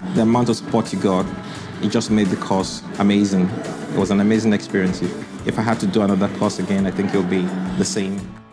the amount of support you got, it just made the course amazing. It was an amazing experience. If I had to do another course again, I think it would be the same.